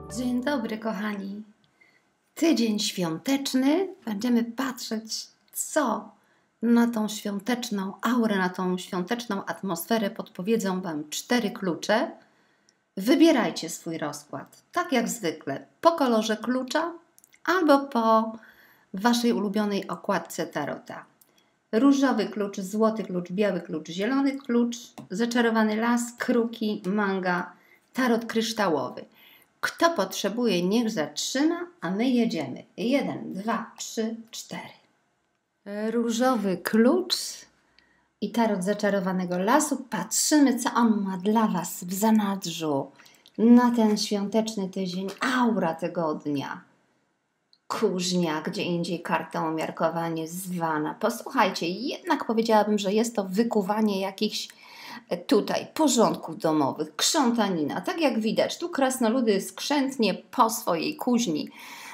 Dzień dobry, kochani. Tydzień świąteczny. Będziemy patrzeć, co na tą świąteczną aurę, na tą świąteczną atmosferę podpowiedzą Wam 4 klucze. Wybierajcie swój rozkład, tak jak zwykle, po kolorze klucza albo po Waszej ulubionej okładce tarota. Różowy klucz, złoty klucz, biały klucz, zielony klucz, zaczarowany las, kruki, manga, tarot kryształowy. Kto potrzebuje, niech zatrzyma, a my jedziemy. 1, 2, 3, 4. Różowy klucz i tarot zaczarowanego lasu. Patrzymy, co on ma dla Was w zanadrzu na ten świąteczny tydzień. Aura tygodnia. Kuźnia, gdzie indziej karta umiarkowanie zwana. Posłuchajcie, jednak powiedziałabym, że jest to wykuwanie jakichś tutaj porządków domowych, krzątanina. Tak jak widać, tu krasnoludy skrzętnie po swojej kuźni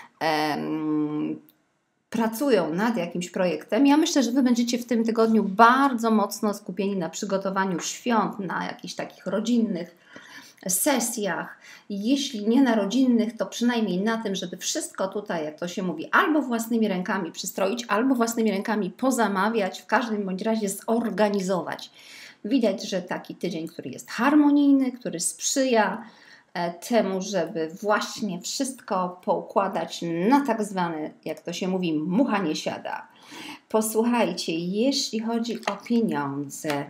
pracują nad jakimś projektem. Ja myślę, że Wy będziecie w tym tygodniu bardzo mocno skupieni na przygotowaniu świąt, na jakichś takich rodzinnych sesjach. Jeśli nie na rodzinnych, to przynajmniej na tym, żeby wszystko tutaj, jak to się mówi, albo własnymi rękami przystroić, albo własnymi rękami pozamawiać, w każdym bądź razie zorganizować. Widać, że taki tydzień, który jest harmonijny, który sprzyja temu, żeby właśnie wszystko poukładać na tak zwane, jak to się mówi, mucha nie siada. Posłuchajcie, jeśli chodzi o pieniądze,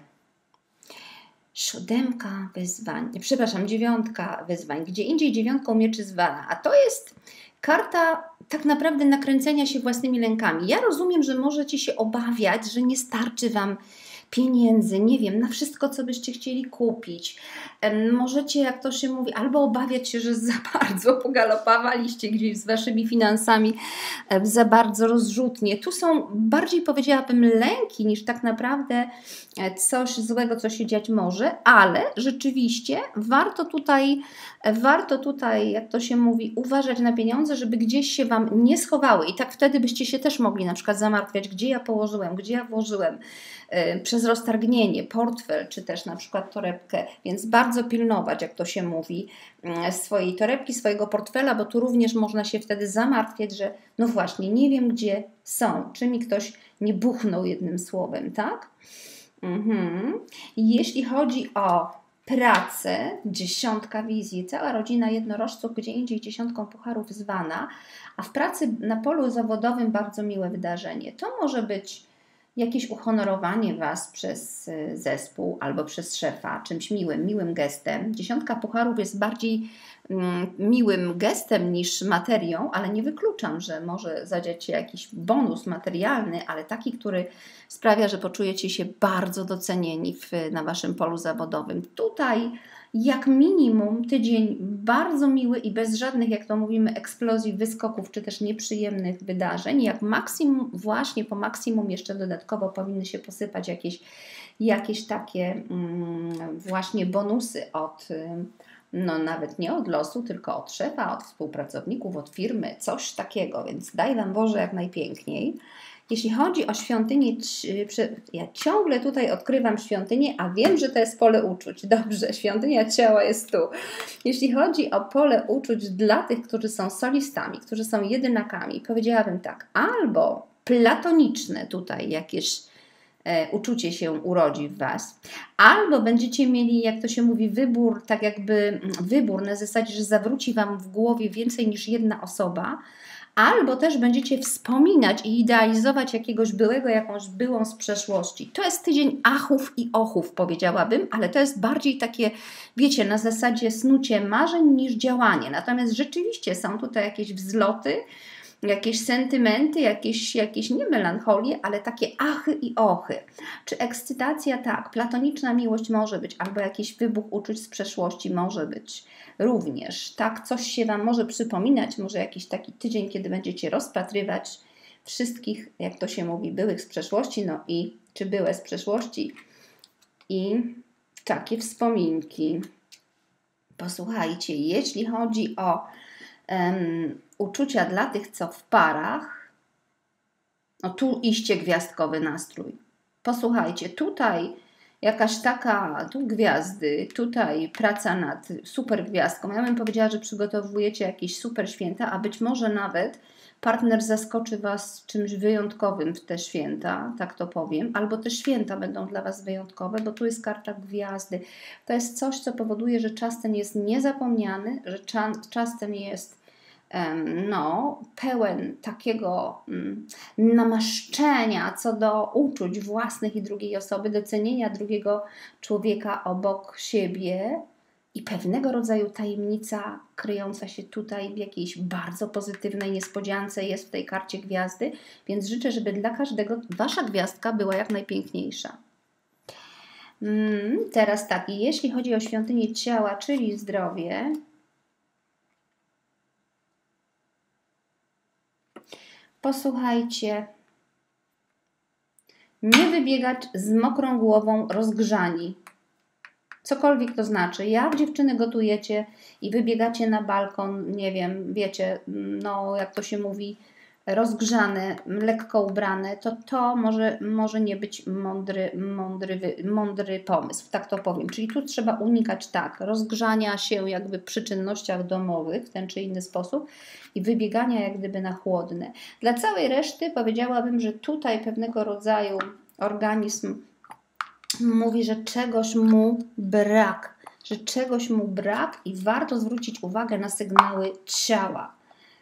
7 wyzwań, przepraszam, 9 wyzwań, gdzie indziej 9 mieczy zwana, a to jest karta tak naprawdę nakręcenia się własnymi rękami. Ja rozumiem, że możecie się obawiać, że nie starczy Wam pieniędzy, nie wiem, na wszystko, co byście chcieli kupić. Możecie, jak to się mówi, albo obawiać się, że za bardzo pogalopowaliście gdzieś z Waszymi finansami, za bardzo rozrzutnie. Tu są bardziej, powiedziałabym, lęki niż tak naprawdę coś złego, co się dziać może, ale rzeczywiście warto tutaj, jak to się mówi, uważać na pieniądze, żeby gdzieś się Wam nie schowały i tak wtedy byście się też mogli na przykład zamartwiać, gdzie ja położyłem, gdzie ja włożyłem, przez roztargnienie, portfel, czy też na przykład torebkę, więc bardzo pilnować, jak to się mówi, swojej torebki, swojego portfela, bo tu również można się wtedy zamartwiać, że no właśnie, nie wiem gdzie są, czy mi ktoś nie buchnął jednym słowem, tak? Jeśli chodzi o pracę, 10 wizji, cała rodzina jednorożców, gdzie indziej 10 pucharów zwana, a w pracy na polu zawodowym bardzo miłe wydarzenie. To może być jakieś uhonorowanie Was przez zespół albo przez szefa, czymś miłym gestem. 10 pucharów jest bardziej miłym gestem niż materią, ale nie wykluczam, że może zadziać się jakiś bonus materialny, ale taki, który sprawia, że poczujecie się bardzo docenieni na Waszym polu zawodowym. Tutaj jak minimum tydzień bardzo miły i bez żadnych, jak to mówimy, eksplozji, wyskoków, czy też nieprzyjemnych wydarzeń. Jak maksimum, właśnie po maksimum jeszcze dodatkowo powinny się posypać jakieś takie właśnie bonusy od, no nawet nie od losu, tylko od szefa, od współpracowników, od firmy, coś takiego, więc daj Wam Boże jak najpiękniej. Jeśli chodzi o świątynię, ja ciągle tutaj odkrywam świątynię, a wiem, że to jest pole uczuć. Dobrze, świątynia ciała jest tu. Jeśli chodzi o pole uczuć dla tych, którzy są solistami, którzy są jedynakami, powiedziałabym tak, albo platoniczne tutaj jakieś uczucie się urodzi w Was, albo będziecie mieli, jak to się mówi, wybór, tak jakby wybór na zasadzie, że zawróci Wam w głowie więcej niż jedna osoba, albo też będziecie wspominać i idealizować jakiegoś byłego, jakąś byłą z przeszłości. To jest tydzień achów i ochów, powiedziałabym, ale to jest bardziej takie, wiecie, na zasadzie snucie marzeń niż działanie. Natomiast rzeczywiście są tutaj jakieś wzloty, jakieś sentymenty, jakieś nie melancholie, ale takie achy i ochy. Czy ekscytacja? Tak. Platoniczna miłość może być, albo jakiś wybuch uczuć z przeszłości może być również. Tak, coś się Wam może przypominać, może jakiś taki tydzień, kiedy będziecie rozpatrywać wszystkich, jak to się mówi, byłych z przeszłości, no i czy byłe z przeszłości i takie wspominki. Posłuchajcie, jeśli chodzi o uczucia dla tych, co w parach, no tu iście gwiazdkowy nastrój. Posłuchajcie, tutaj jakaś taka, tu gwiazdy, tutaj praca nad super gwiazdką. Ja bym powiedziała, że przygotowujecie jakieś super święta, a być może nawet partner zaskoczy Was czymś wyjątkowym w te święta, tak to powiem, albo te święta będą dla Was wyjątkowe, bo tu jest karta gwiazdy. To jest coś, co powoduje, że czas ten jest niezapomniany, że czas ten jest no, pełen takiego namaszczenia co do uczuć własnych i drugiej osoby, docenienia drugiego człowieka obok siebie i pewnego rodzaju tajemnica kryjąca się tutaj w jakiejś bardzo pozytywnej niespodziance jest w tej karcie gwiazdy, więc życzę, żeby dla każdego Wasza gwiazdka była jak najpiękniejsza. Teraz tak, jeśli chodzi o świątynię ciała, czyli zdrowie, posłuchajcie, nie wybiegać z mokrą głową rozgrzani. Cokolwiek to znaczy. Jak dziewczyny gotujecie i wybiegacie na balkon, nie wiem, wiecie, no jak to się mówi, rozgrzane, lekko ubrane, to może nie być mądry pomysł, tak to powiem. Czyli tu trzeba unikać tak, rozgrzania się jakby przy czynnościach domowych w ten czy inny sposób i wybiegania jak gdyby na chłodne. Dla całej reszty powiedziałabym, że tutaj pewnego rodzaju organizm mówi, że czegoś mu brak, i warto zwrócić uwagę na sygnały ciała.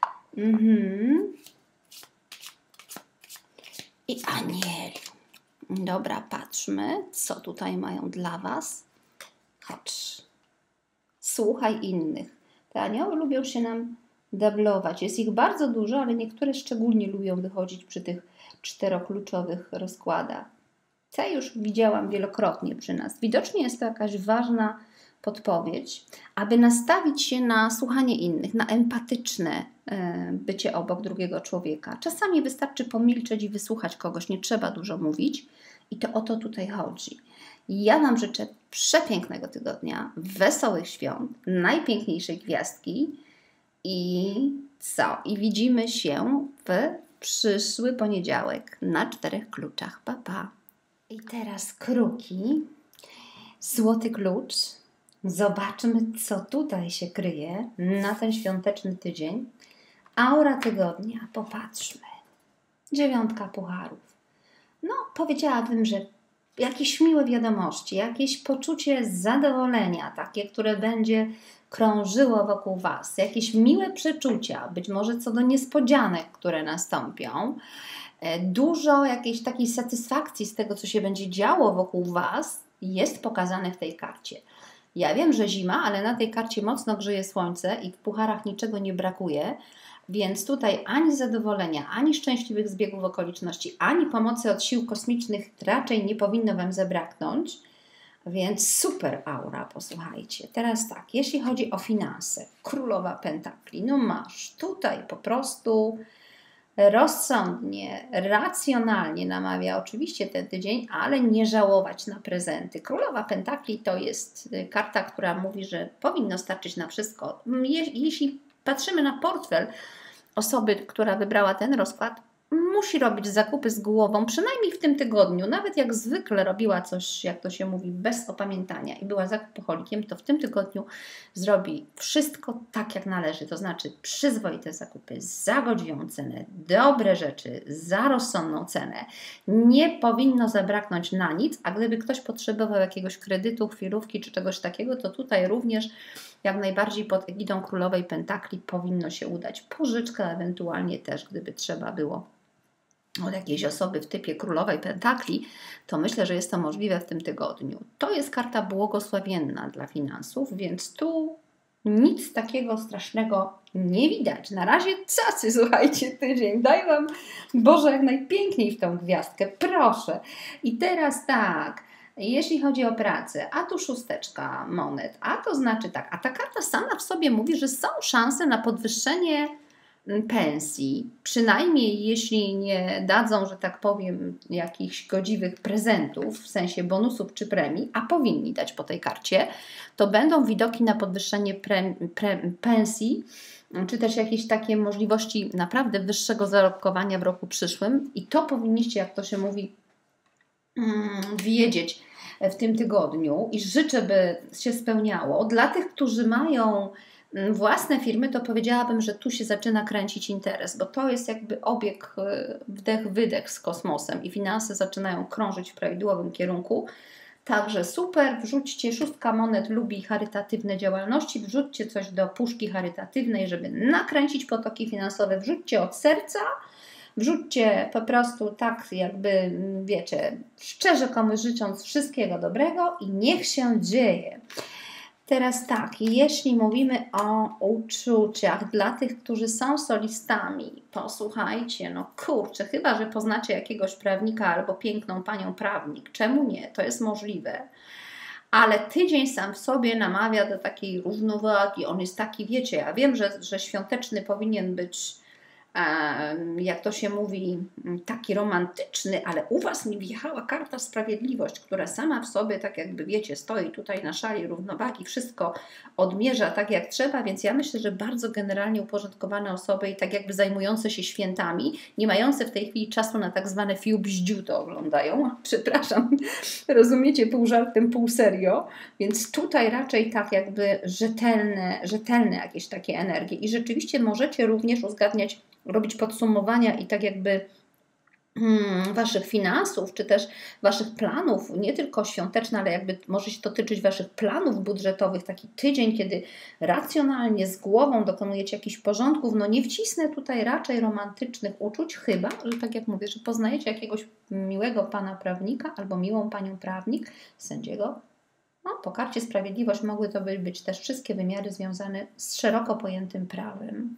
I anieli. Dobra, patrzmy, co tutaj mają dla Was. Chodź. Słuchaj innych. Te anioły lubią się nam dublować. Jest ich bardzo dużo, ale niektóre szczególnie lubią wychodzić przy tych czterokluczowych rozkładach. Te już widziałam wielokrotnie przy nas. Widocznie jest to jakaś ważna podpowiedź, aby nastawić się na słuchanie innych, na empatyczne bycie obok drugiego człowieka. Czasami wystarczy pomilczeć i wysłuchać kogoś, nie trzeba dużo mówić i to o to tutaj chodzi. Ja Wam życzę przepięknego tygodnia, wesołych świąt, najpiękniejszej gwiazdki i co? I widzimy się w przyszły poniedziałek na 4 kluczach. Pa, pa. I teraz kruki, złoty klucz. Zobaczmy, co tutaj się kryje na ten świąteczny tydzień. Aura tygodnia, popatrzmy. 9 pucharów. No, powiedziałabym, że jakieś miłe wiadomości, jakieś poczucie zadowolenia, takie, które będzie krążyło wokół Was, jakieś miłe przeczucia, być może co do niespodzianek, które nastąpią. Dużo jakiejś takiej satysfakcji z tego, co się będzie działo wokół Was, jest pokazane w tej karcie. Ja wiem, że zima, ale na tej karcie mocno grzeje słońce i w pucharach niczego nie brakuje, więc tutaj ani zadowolenia, ani szczęśliwych zbiegów okoliczności, ani pomocy od sił kosmicznych raczej nie powinno Wam zabraknąć. Więc super aura, posłuchajcie. Teraz tak, jeśli chodzi o finanse, królowa pentakli, no masz tutaj po prostu rozsądnie, racjonalnie namawia oczywiście ten tydzień, ale nie żałować na prezenty. Królowa pentakli to jest karta, która mówi, że powinno starczyć na wszystko. Jeśli patrzymy na portfel osoby, która wybrała ten rozkład, musi robić zakupy z głową, przynajmniej w tym tygodniu. Nawet jak zwykle robiła coś, jak to się mówi, bez opamiętania i była zakupoholikiem, to w tym tygodniu zrobi wszystko tak, jak należy. To znaczy przyzwoite zakupy za godziwą cenę, dobre rzeczy za rozsądną cenę. Nie powinno zabraknąć na nic, a gdyby ktoś potrzebował jakiegoś kredytu, chwilówki czy czegoś takiego, to tutaj również jak najbardziej pod egidą Królowej Pentakli powinno się udać. Pożyczka ewentualnie też, gdyby trzeba było od jakiejś osoby w typie Królowej Pentakli, to myślę, że jest to możliwe w tym tygodniu. To jest karta błogosławienna dla finansów, więc tu nic takiego strasznego nie widać. Na razie cacy, słuchajcie, tydzień. Daj Wam, Boże, jak najpiękniej w tą gwiazdkę, proszę. I teraz tak, jeśli chodzi o pracę, a tu 6 monet, a to znaczy tak, a ta karta sama w sobie mówi, że są szanse na podwyższenie pensji, przynajmniej jeśli nie dadzą, że tak powiem, jakichś godziwych prezentów, w sensie bonusów czy premii, a powinni dać po tej karcie, to będą widoki na podwyższenie pensji, czy też jakieś takie możliwości naprawdę wyższego zarobkowania w roku przyszłym i to powinniście, jak to się mówi, wiedzieć. w tym tygodniu i życzę, by się spełniało. Dla tych, którzy mają własne firmy, to powiedziałabym, że tu się zaczyna kręcić interes, bo to jest jakby obieg wdech-wydech z kosmosem i finanse zaczynają krążyć w prawidłowym kierunku. Także super, wrzućcie, 6 monet lubi charytatywne działalności, wrzućcie coś do puszki charytatywnej, żeby nakręcić potoki finansowe, wrzućcie od serca, wrzućcie po prostu tak jakby, wiecie, szczerze komuś życząc wszystkiego dobrego i niech się dzieje. Teraz tak, jeśli mówimy o uczuciach dla tych, którzy są solistami, posłuchajcie, no kurczę, chyba że poznacie jakiegoś prawnika albo piękną panią prawnik, czemu nie? To jest możliwe. Ale tydzień sam w sobie namawia do takiej równowagi, on jest taki, wiecie, ja wiem, że świąteczny powinien być, jak to się mówi, taki romantyczny, ale u Was mi wjechała karta sprawiedliwość, która sama w sobie, tak jakby wiecie, stoi tutaj na szali równowagi, wszystko odmierza tak jak trzeba, więc ja myślę, że bardzo generalnie uporządkowane osoby i tak jakby zajmujące się świętami, nie mające w tej chwili czasu na tak zwane fiu-bździu to oglądają, przepraszam, rozumiecie, pół żartem, pół serio, więc tutaj raczej tak jakby rzetelne jakieś takie energie i rzeczywiście możecie również uzgadniać, robić podsumowania i tak jakby Waszych finansów, czy też Waszych planów, nie tylko świąteczne, ale jakby może się dotyczyć Waszych planów budżetowych, taki tydzień, kiedy racjonalnie, z głową dokonujecie jakichś porządków, no nie wcisnę tutaj raczej romantycznych uczuć, chyba, że tak jak mówię, że poznajecie jakiegoś miłego pana prawnika albo miłą panią prawnik, sędziego. No, po karcie sprawiedliwość mogły to być też wszystkie wymiary związane z szeroko pojętym prawem.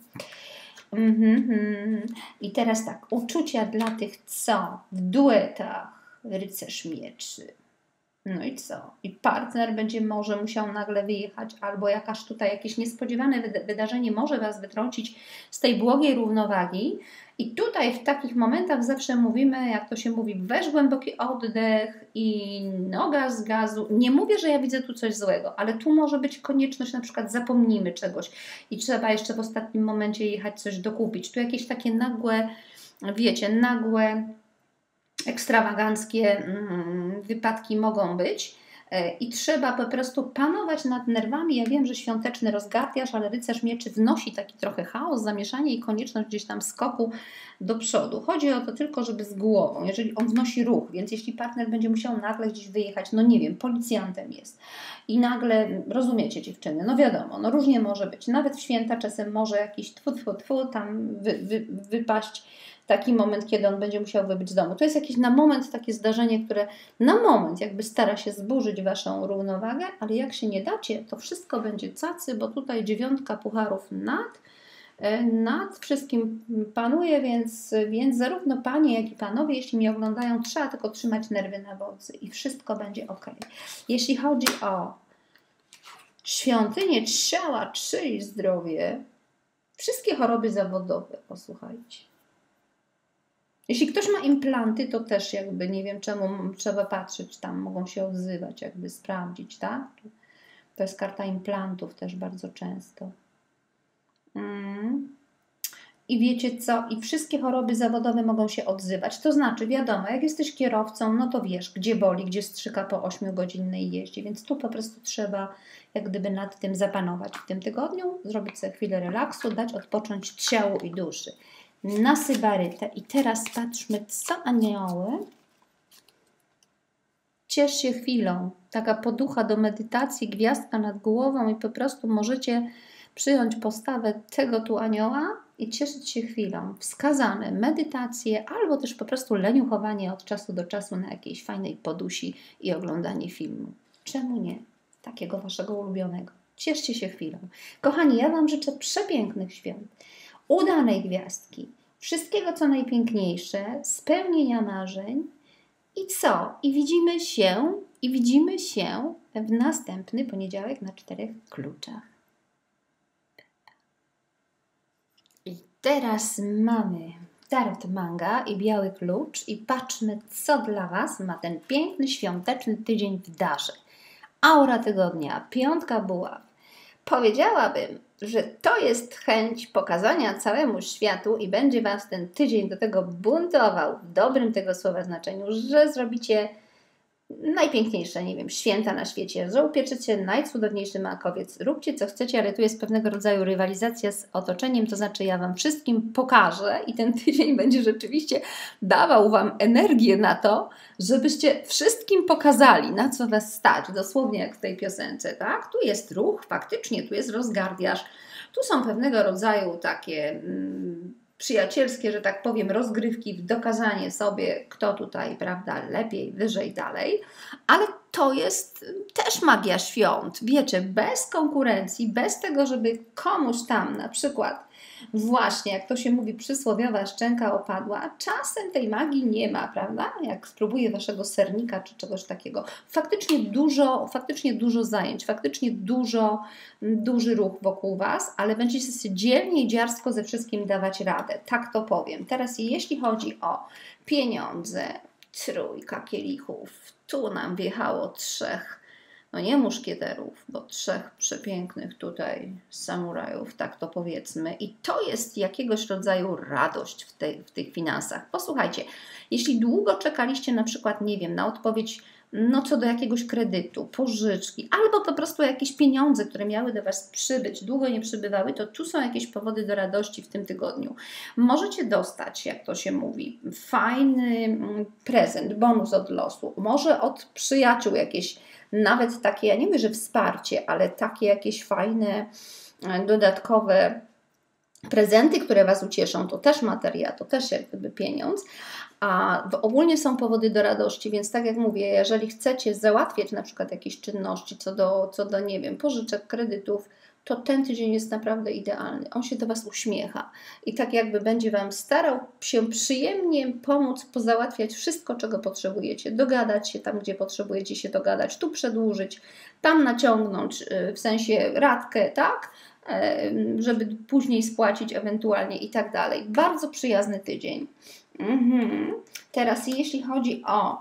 I teraz tak, uczucia dla tych, co w duetach rycerz mieczy. No i co? I partner będzie może musiał nagle wyjechać, albo jakaś tutaj jakieś niespodziewane wydarzenie może Was wytrącić z tej błogiej równowagi. I tutaj w takich momentach zawsze mówimy, jak to się mówi, weź głęboki oddech i noga z gazu. Nie mówię, że ja widzę tu coś złego, ale tu może być konieczność, na przykład zapomnimy czegoś i trzeba jeszcze w ostatnim momencie jechać coś dokupić. Tu jakieś takie nagłe, wiecie, ekstrawaganckie wypadki mogą być i trzeba po prostu panować nad nerwami. Ja wiem, że świąteczny rozgardiasz, ale rycerz mieczy wnosi taki trochę chaos, zamieszanie i konieczność gdzieś tam skoku do przodu. Chodzi o to tylko, żeby z głową, jeżeli on wnosi ruch, więc jeśli partner będzie musiał nagle gdzieś wyjechać, no nie wiem, policjantem jest i nagle, rozumiecie dziewczyny, no wiadomo, no różnie może być, nawet w święta czasem może jakiś tam wypaść taki moment, kiedy on będzie musiał wybyć z domu. To jest jakieś na moment takie zdarzenie, które na moment jakby stara się zburzyć Waszą równowagę, ale jak się nie dacie, to wszystko będzie cacy, bo tutaj 9 pucharów nad wszystkim panuje, więc zarówno panie, jak i panowie, jeśli mnie oglądają, trzeba tylko trzymać nerwy na wodzy i wszystko będzie ok. Jeśli chodzi o świątynię ciała, czyli zdrowie, wszystkie choroby zawodowe, posłuchajcie. Jeśli ktoś ma implanty, to też jakby nie wiem czemu trzeba patrzeć, tam mogą się odzywać, jakby sprawdzić, tak? To jest karta implantów też bardzo często. I wiecie co? I wszystkie choroby zawodowe mogą się odzywać. To znaczy, wiadomo, jak jesteś kierowcą, no to wiesz, gdzie boli, gdzie strzyka po 8-godzinnej jeździe, więc tu po prostu trzeba jak gdyby nad tym zapanować w tym tygodniu, zrobić sobie chwilę relaksu, dać odpocząć ciału i duszy. Na sybarytę. I teraz patrzmy, co anioły. Ciesz się chwilą. Taka poducha do medytacji, gwiazdka nad głową i po prostu możecie przyjąć postawę tego tu anioła i cieszyć się chwilą. Wskazane medytacje albo też po prostu leniuchowanie od czasu do czasu na jakiejś fajnej podusi i oglądanie filmu. Czemu nie? Takiego Waszego ulubionego. Cieszcie się chwilą. Kochani, ja Wam życzę przepięknych świąt, udanej gwiazdki, wszystkiego co najpiękniejsze, spełnienia marzeń i co? I widzimy się w następny poniedziałek na 4 kluczach. I teraz mamy tarot manga i biały klucz i patrzmy, co dla Was ma ten piękny świąteczny tydzień wydarzy. Aura tygodnia, 5 buław. Powiedziałabym, że to jest chęć pokazania całemu światu i będzie Was ten tydzień do tego buntował w dobrym tego słowa znaczeniu, że zrobicie najpiękniejsze, nie wiem, święta na świecie, że upieczycie najcudowniejszy makowiec, róbcie co chcecie, ale tu jest pewnego rodzaju rywalizacja z otoczeniem, to znaczy ja Wam wszystkim pokażę i ten tydzień będzie rzeczywiście dawał Wam energię na to, żebyście wszystkim pokazali, na co Was stać, dosłownie jak w tej piosence, tak? Tu jest ruch, faktycznie, tu jest rozgardiaż, tu są pewnego rodzaju takie przyjacielskie, że tak powiem, rozgrywki w dokazanie sobie, kto tutaj, prawda, lepiej, wyżej, dalej, ale to jest też magia świąt, wiecie, bez konkurencji, bez tego, żeby komuś tam na przykład właśnie, jak to się mówi, przysłowiowa szczęka opadła, czasem tej magii nie ma, prawda? Jak spróbuję Waszego sernika czy czegoś takiego. Faktycznie dużo zajęć, faktycznie duży ruch wokół Was, ale będziecie sobie dzielnie i dziarsko ze wszystkim dawać radę. Tak to powiem. Teraz jeśli chodzi o pieniądze, trójka kielichów, tu nam wjechało trzech, no nie muszkieterów, bo trzech przepięknych tutaj samurajów, tak to powiedzmy. I to jest jakiegoś rodzaju radość w tych finansach. Posłuchajcie, jeśli długo czekaliście na przykład, nie wiem, na odpowiedź no co do jakiegoś kredytu, pożyczki, albo po prostu jakieś pieniądze, które miały do Was przybyć, długo nie przybywały, to tu są jakieś powody do radości w tym tygodniu. Możecie dostać, jak to się mówi, fajny prezent, bonus od losu, może od przyjaciół jakieś, nawet takie, ja nie mówię, że wsparcie, ale takie jakieś fajne, dodatkowe prezenty, które Was ucieszą, to też materia, to też jak gdyby pieniądz, a ogólnie są powody do radości, więc tak jak mówię, jeżeli chcecie załatwiać na przykład jakieś czynności co do nie wiem, pożyczek, kredytów, to ten tydzień jest naprawdę idealny. On się do Was uśmiecha i tak jakby będzie Wam starał się przyjemnie pomóc pozałatwiać wszystko, czego potrzebujecie. Dogadać się tam, gdzie potrzebujecie się dogadać, tu przedłużyć, tam naciągnąć, w sensie ratkę, tak? Żeby później spłacić ewentualnie i tak dalej. Bardzo przyjazny tydzień. Teraz jeśli chodzi o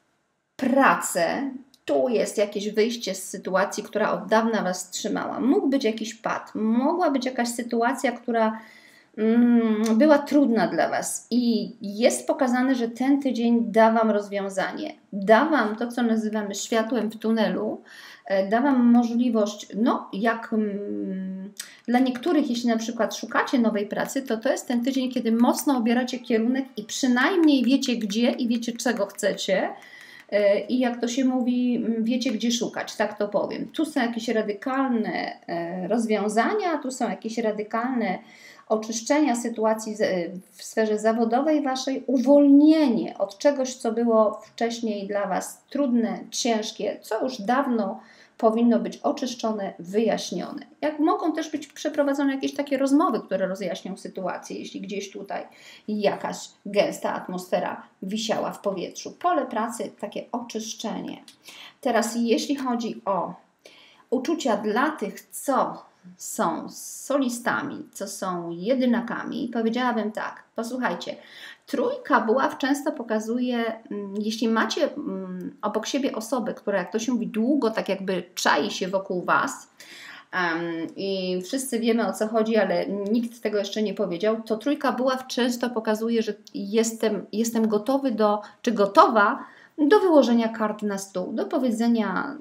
pracę, tu jest jakieś wyjście z sytuacji, która od dawna Was trzymała. Mógł być jakiś pad, mogła być jakaś sytuacja, która była trudna dla Was i jest pokazane, że ten tydzień da Wam rozwiązanie. Da Wam to, co nazywamy światłem w tunelu, da Wam możliwość, no jak dla niektórych, jeśli na przykład szukacie nowej pracy, to jest ten tydzień, kiedy mocno obieracie kierunek i przynajmniej wiecie gdzie i wiecie czego chcecie. I jak to się mówi, wiecie gdzie szukać, tak to powiem. Tu są jakieś radykalne rozwiązania, tu są jakieś radykalne oczyszczenia sytuacji w sferze zawodowej Waszej, uwolnienie od czegoś, co było wcześniej dla Was trudne, ciężkie, co już dawno powinno być oczyszczone, wyjaśnione. Jak mogą też być przeprowadzone jakieś takie rozmowy, które rozjaśnią sytuację, jeśli gdzieś tutaj jakaś gęsta atmosfera wisiała w powietrzu. Pole pracy, takie oczyszczenie. Teraz jeśli chodzi o uczucia dla tych, co są solistami, co są jedynakami, powiedziałabym tak, posłuchajcie, trójka buław często pokazuje, jeśli macie obok siebie osobę, która, jak to się mówi, długo tak jakby czai się wokół Was i wszyscy wiemy o co chodzi, ale nikt tego jeszcze nie powiedział, to trójka buław często pokazuje, że jestem gotowy czy gotowa do wyłożenia kart na stół, do powiedzenia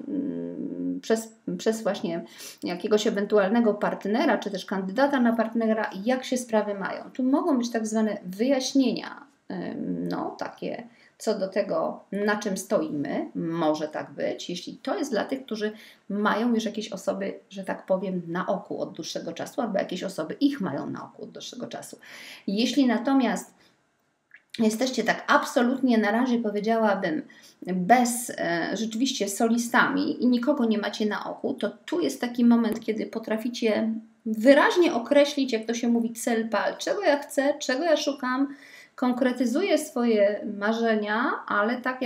przez właśnie jakiegoś ewentualnego partnera, czy też kandydata na partnera, jak się sprawy mają. Tu mogą być tak zwane wyjaśnienia, no takie co do tego, na czym stoimy, może tak być, jeśli to jest dla tych, którzy mają już jakieś osoby, że tak powiem, na oku od dłuższego czasu, albo jakieś osoby ich mają na oku od dłuższego czasu. Jeśli natomiast jesteście tak absolutnie na razie, powiedziałabym, bez rzeczywiście solistami i nikogo nie macie na oku, to tu jest taki moment, kiedy potraficie wyraźnie określić, jak to się mówi, cel pal, czego ja chcę, czego ja szukam, konkretyzuję swoje marzenia, ale tak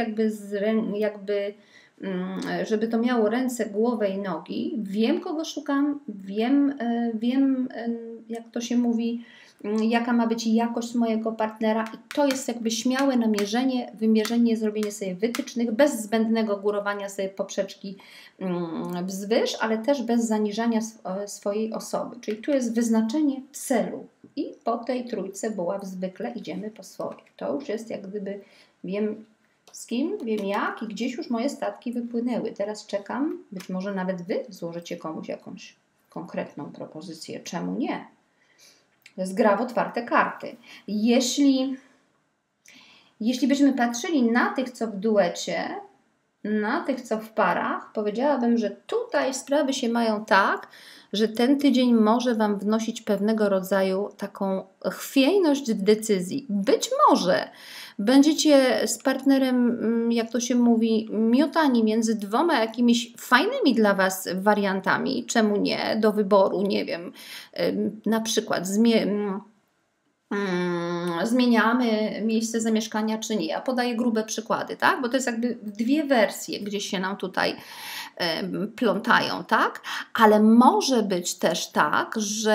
żeby to miało ręce, głowę i nogi, wiem kogo szukam, wiem jak to się mówi, jaka ma być jakość mojego partnera i to jest jakby śmiałe namierzenie, wymierzenie, zrobienie sobie wytycznych bez zbędnego górowania sobie poprzeczki wzwyż, ale też bez zaniżania swojej osoby. Czyli tu jest wyznaczenie celu i po tej trójce buław zwykle idziemy po swoje. To już jest jak gdyby, wiem, z kim, wiem jak i gdzieś już moje statki wypłynęły. Teraz czekam, być może nawet Wy złożycie komuś jakąś konkretną propozycję. Czemu nie? To jest gra w otwarte karty. Jeśli byśmy patrzyli na tych, co w duecie, na tych, co w parach, powiedziałabym, że tutaj sprawy się mają tak, że ten tydzień może Wam wnosić pewnego rodzaju taką chwiejność w decyzji. Być może będziecie z partnerem, jak to się mówi, miotani między dwoma jakimiś fajnymi dla Was wariantami, czemu nie, do wyboru, nie wiem, na przykład zmieniamy miejsce zamieszkania czy nie. Ja podaję grube przykłady, tak? Bo to jest jakby dwie wersje gdzieś się nam tutaj plątają, tak? Ale może być też tak,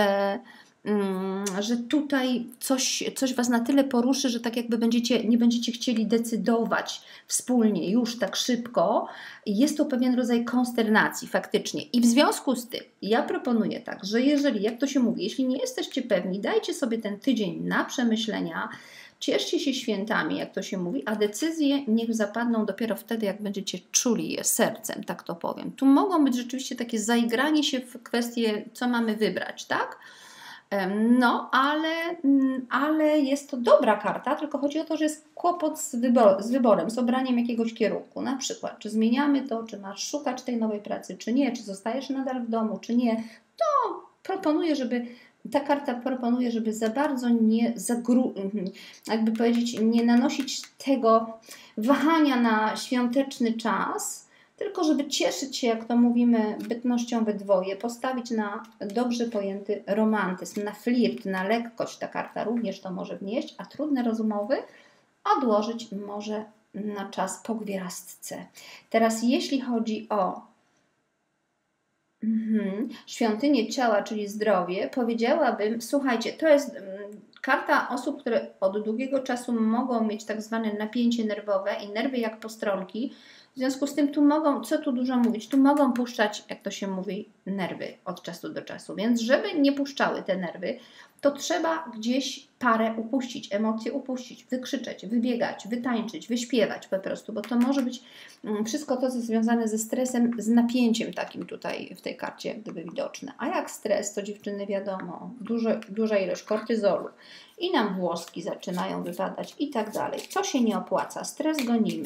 że tutaj coś Was na tyle poruszy, że tak jakby nie będziecie chcieli decydować wspólnie już tak szybko. Jest to pewien rodzaj konsternacji faktycznie. I w związku z tym ja proponuję tak, że jeżeli, jak to się mówi, jeśli nie jesteście pewni, dajcie sobie ten tydzień na przemyślenia, cieszcie się świętami, jak to się mówi, a decyzje niech zapadną dopiero wtedy, jak będziecie czuli je sercem, tak to powiem. Tu mogą być rzeczywiście takie zaigranie się w kwestię, co mamy wybrać, tak? No, ale jest to dobra karta, tylko chodzi o to, że jest kłopot z wyborem, z obraniem jakiegoś kierunku. Na przykład, czy zmieniamy to, czy masz szukać tej nowej pracy, czy nie, czy zostajesz nadal w domu, czy nie. To ta karta proponuje, żeby za bardzo jakby powiedzieć, nie nanosić tego wahania na świąteczny czas, tylko żeby cieszyć się, jak to mówimy, bytnością we dwoje, postawić na dobrze pojęty romantyzm, na flirt, na lekkość. Ta karta również to może wnieść, a trudne rozmowy odłożyć może na czas po gwiazdce. Teraz jeśli chodzi o świątynię ciała, czyli zdrowie, powiedziałabym, słuchajcie, to jest karta osób, które od długiego czasu mogą mieć tak zwane napięcie nerwowe i nerwy jak postronki. W związku z tym tu mogą, co tu dużo mówić, tu mogą puszczać, jak to się mówi, nerwy od czasu do czasu. Więc żeby nie puszczały te nerwy, to trzeba gdzieś parę upuścić, emocje upuścić, wykrzyczeć, wybiegać, wytańczyć, wyśpiewać po prostu, bo to może być wszystko to, co jest związane ze stresem, z napięciem takim tutaj w tej karcie jak gdyby widoczne. A jak stres, to dziewczyny wiadomo, duża ilość kortyzolu i nam włoski zaczynają wypadać i tak dalej. Co się nie opłaca? Stres gonimy.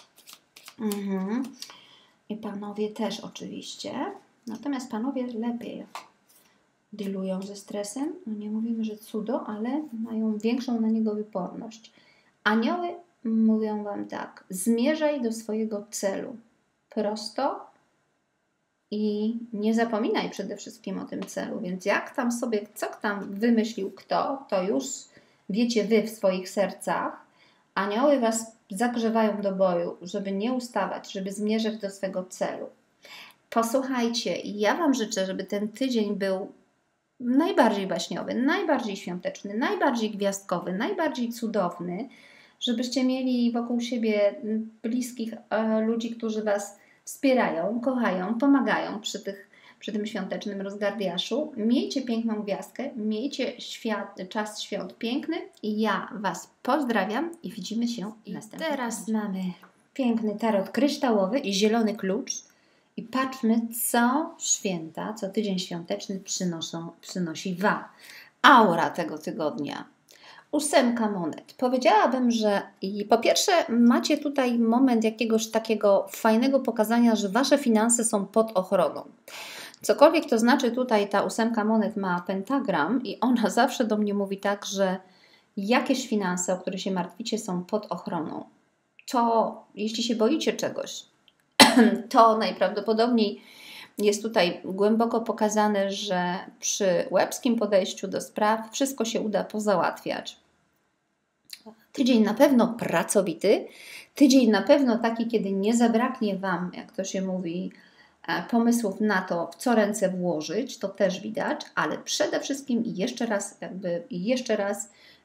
I panowie też oczywiście. Natomiast panowie lepiej dealują ze stresem. No nie mówimy, że cudo, ale mają większą na niego wyporność. Anioły mówią Wam tak. Zmierzaj do swojego celu. Prosto i nie zapominaj przede wszystkim o tym celu. Więc jak tam sobie, co tam wymyślił kto, to już wiecie Wy w swoich sercach. Anioły Was zagrzewają do boju, żeby nie ustawać, żeby zmierzać do swego celu. Posłuchajcie, ja Wam życzę, żeby ten tydzień był najbardziej baśniowy, najbardziej świąteczny, najbardziej gwiazdkowy, najbardziej cudowny, żebyście mieli wokół siebie bliskich ludzi, którzy Was wspierają, kochają, pomagają przy tym świątecznym rozgardiaszu. Miejcie piękną gwiazdkę, miejcie czas świąt piękny i ja Was pozdrawiam i widzimy się następnym. Teraz mamy piękny tarot kryształowy i zielony klucz i patrzmy, co święta, co tydzień świąteczny przynosi Wam. Aura tego tygodnia. 8 monet. Powiedziałabym, że po pierwsze macie tutaj moment jakiegoś takiego fajnego pokazania, że Wasze finanse są pod ochroną. Cokolwiek to znaczy tutaj ta 8 monet ma pentagram i ona zawsze do mnie mówi tak, że jakieś finanse, o które się martwicie, są pod ochroną. To jeśli się boicie czegoś, to najprawdopodobniej jest tutaj głęboko pokazane, że przy łebskim podejściu do spraw wszystko się uda pozałatwiać. Tydzień na pewno pracowity, tydzień na pewno taki, kiedy nie zabraknie Wam, jak to się mówi, pomysłów na to, w co ręce włożyć, to też widać, ale przede wszystkim i jeszcze raz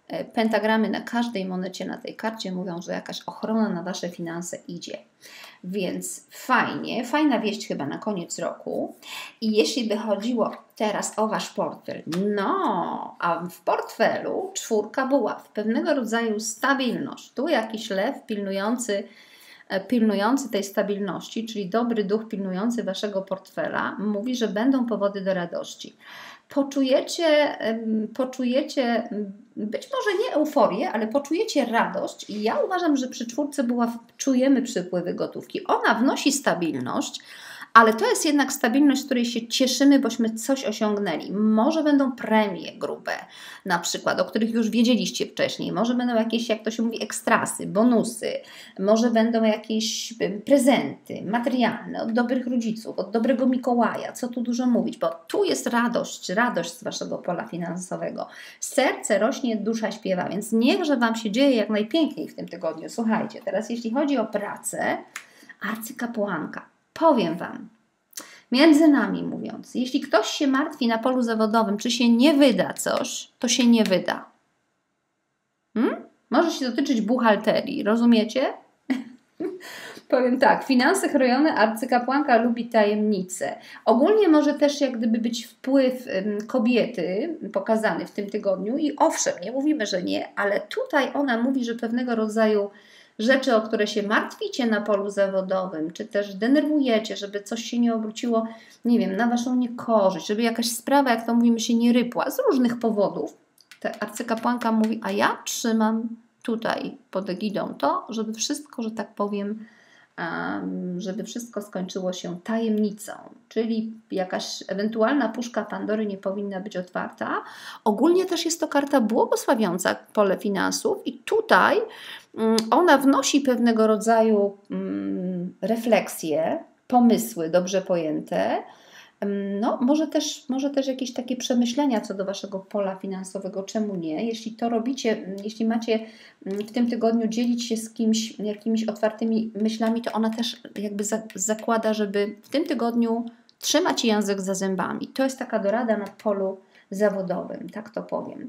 Pentagramy na każdej monecie na tej karcie mówią, że jakaś ochrona na Wasze finanse idzie. Więc fajnie, fajna wieść chyba na koniec roku. I jeśli by chodziło teraz o Wasz portfel, no, a w portfelu 4 buław, pewnego rodzaju stabilność. Tu jakiś lew pilnujący tej stabilności, czyli dobry duch pilnujący Waszego portfela, mówi, że będą powody do radości. Poczujecie być może nie euforię, ale poczujecie radość i ja uważam, że przy 4 buław czujemy przypływy gotówki. Ona wnosi stabilność, ale to jest jednak stabilność, z której się cieszymy, bośmy coś osiągnęli. Może będą premie grube, na przykład, o których już wiedzieliście wcześniej. Może będą jakieś, jak to się mówi, ekstrasy, bonusy. Może będą jakieś prezenty materialne od dobrych rodziców, od dobrego Mikołaja. Co tu dużo mówić, bo tu jest radość z Waszego pola finansowego. Serce rośnie, dusza śpiewa, więc niechże Wam się dzieje jak najpiękniej w tym tygodniu. Słuchajcie, teraz jeśli chodzi o pracę, arcykapłanka. Powiem Wam, między nami mówiąc, jeśli ktoś się martwi na polu zawodowym, czy się nie wyda coś, to się nie wyda. Może się dotyczyć buchalterii, rozumiecie? Powiem tak, finanse chronione, arcykapłanka lubi tajemnice. Ogólnie może też jak gdyby być wpływ kobiety pokazany w tym tygodniu i owszem, nie mówimy, że nie, ale tutaj ona mówi, że pewnego rodzaju rzeczy, o które się martwicie na polu zawodowym, czy też denerwujecie, żeby coś się nie obróciło, nie wiem, na Waszą niekorzyść, żeby jakaś sprawa, jak to mówimy, się nie rypła z różnych powodów. Ta arcykapłanka mówi, a ja trzymam tutaj pod egidą to, żeby wszystko, że tak powiem, żeby wszystko skończyło się tajemnicą, czyli jakaś ewentualna puszka Pandory nie powinna być otwarta. Ogólnie też jest to karta błogosławiąca pole finansów i tutaj ona wnosi pewnego rodzaju refleksje, pomysły dobrze pojęte. No, może też jakieś takie przemyślenia co do Waszego pola finansowego, czemu nie? Jeśli to robicie, jeśli macie w tym tygodniu dzielić się z kimś jakimiś otwartymi myślami, to ona też jakby zakłada, żeby w tym tygodniu trzymać język za zębami. To jest taka dorada na polu zawodowym, tak to powiem.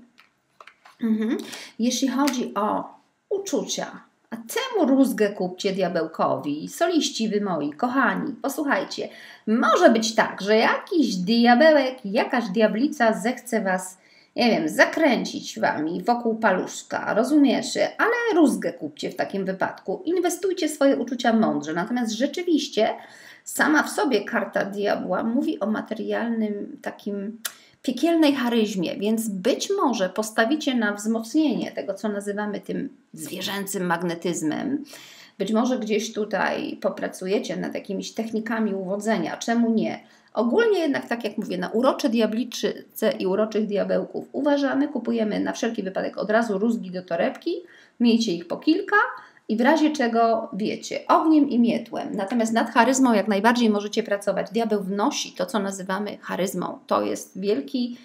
Jeśli chodzi o uczucia, a temu rózgę kupcie diabełkowi, soliści wy moi, kochani, posłuchajcie, może być tak, że jakiś diabełek, jakaś diablica zechce Was, nie wiem, zakręcić Wami wokół paluszka, rozumiecie, ale rózgę kupcie w takim wypadku, inwestujcie swoje uczucia mądrze, natomiast rzeczywiście sama w sobie karta diabła mówi o materialnym takim piekielnej charyzmie, więc być może postawicie na wzmocnienie tego, co nazywamy tym zwierzęcym magnetyzmem. Być może gdzieś tutaj popracujecie nad jakimiś technikami uwodzenia, czemu nie? Ogólnie jednak, tak jak mówię, na urocze diabliczyce i uroczych diabełków uważamy, kupujemy na wszelki wypadek od razu rózgi do torebki, miejcie ich po kilka i w razie czego wiecie, ogniem i mietłem. Natomiast nad charyzmą jak najbardziej możecie pracować. Diabeł wnosi to, co nazywamy charyzmą. To jest wielki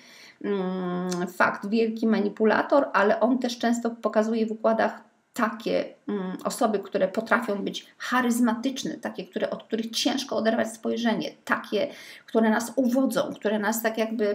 fakt, wielki manipulator, ale on też często pokazuje w układach takie osoby, które potrafią być charyzmatyczne, takie, od których ciężko oderwać spojrzenie, takie, które nas uwodzą, które nas tak jakby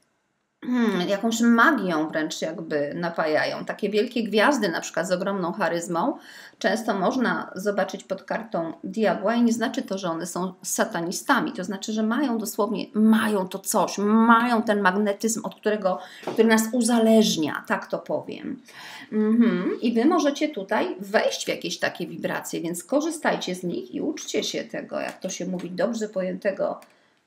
jakąś magią wręcz jakby napajają. Takie wielkie gwiazdy na przykład z ogromną charyzmą często można zobaczyć pod kartą diabła i nie znaczy to, że one są satanistami. To znaczy, że mają to coś, mają ten magnetyzm, który nas uzależnia, tak to powiem. I Wy możecie tutaj wejść w jakieś takie wibracje, więc korzystajcie z nich i uczcie się tego, jak to się mówi, dobrze pojętego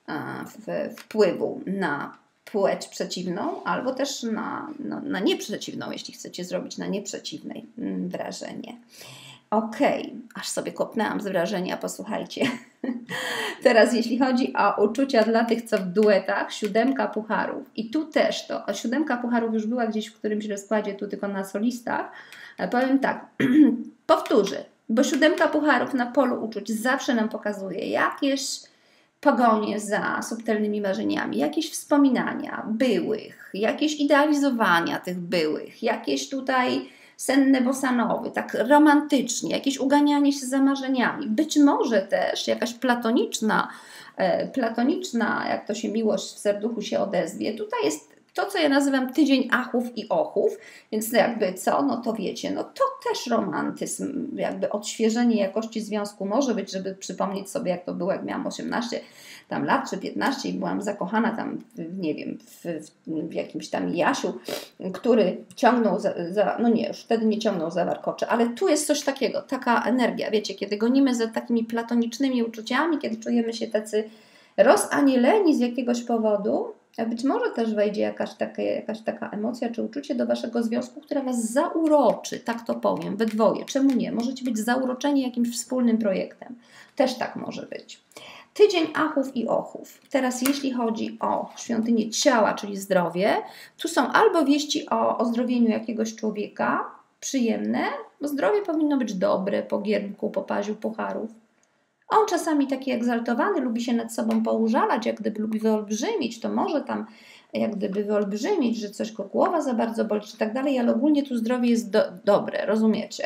wpływu na płeć przeciwną, albo też na nieprzeciwną, jeśli chcecie zrobić na nieprzeciwnej wrażenie. Okej, aż sobie kopnęłam z wrażenia, posłuchajcie. Teraz jeśli chodzi o uczucia dla tych, co w duetach, 7 pucharów. I tu też to, 7 pucharów już była gdzieś w którymś rozkładzie, tu tylko na solistach. Ale powiem tak, powtórzę, bo 7 pucharów na polu uczuć zawsze nam pokazuje jakieś pogonie za subtelnymi marzeniami, jakieś wspominania byłych, jakieś idealizowania tych byłych, jakieś tutaj senne bossanowy, tak romantycznie, jakieś uganianie się za marzeniami. Być może też jakaś platoniczna, jak to się miłość w serduchu się odezwie. Tutaj jest to, co ja nazywam tydzień achów i ochów, więc jakby co, no to wiecie, no to też romantyzm, jakby odświeżenie jakości związku może być, żeby przypomnieć sobie, jak to było, jak miałam 18 tam lat, czy 15 i byłam zakochana tam, nie wiem, w jakimś tam Jasiu, który ciągnął no nie, już wtedy nie ciągnął za warkocze, ale tu jest coś takiego, taka energia, wiecie, kiedy gonimy za takimi platonicznymi uczuciami, kiedy czujemy się tacy rozanieleni z jakiegoś powodu, a być może też wejdzie jakaś taka emocja czy uczucie do waszego związku, która was zauroczy, tak to powiem, we dwoje. Czemu nie? Możecie być zauroczeni jakimś wspólnym projektem. Też tak może być. Tydzień achów i ochów. Teraz jeśli chodzi o świątynię ciała, czyli zdrowie, tu są albo wieści o ozdrowieniu jakiegoś człowieka, przyjemne, bo zdrowie powinno być dobre, po giermku, po paziu pucharów. On czasami taki egzaltowany, lubi się nad sobą poużalać, jak gdyby lubi wyolbrzymić, to może tam jak gdyby wyolbrzymić, że coś go głowa za bardzo boli, czy tak dalej, ale ogólnie tu zdrowie jest dobre, rozumiecie?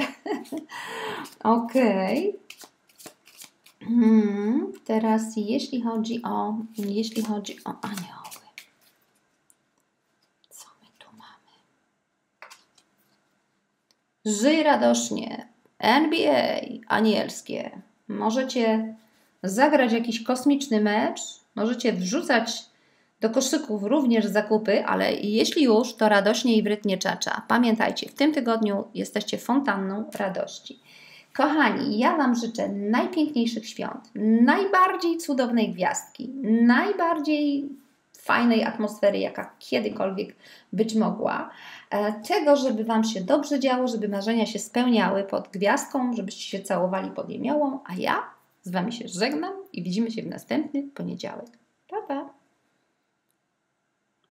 Okej. Teraz jeśli chodzi o anioły. Co my tu mamy? Żyj radośnie. NBA anielskie. Możecie zagrać jakiś kosmiczny mecz, możecie wrzucać do koszyków również zakupy, ale jeśli już, to radośnie i w rytmie czacza. Pamiętajcie, w tym tygodniu jesteście fontanną radości. Kochani, ja Wam życzę najpiękniejszych świąt, najbardziej cudownej gwiazdki, najbardziej fajnej atmosfery, jaka kiedykolwiek być mogła. Tego, żeby Wam się dobrze działo, żeby marzenia się spełniały pod gwiazdką, żebyście się całowali pod jemiołą, a ja z Wami się żegnam i widzimy się w następny poniedziałek. Pa, pa!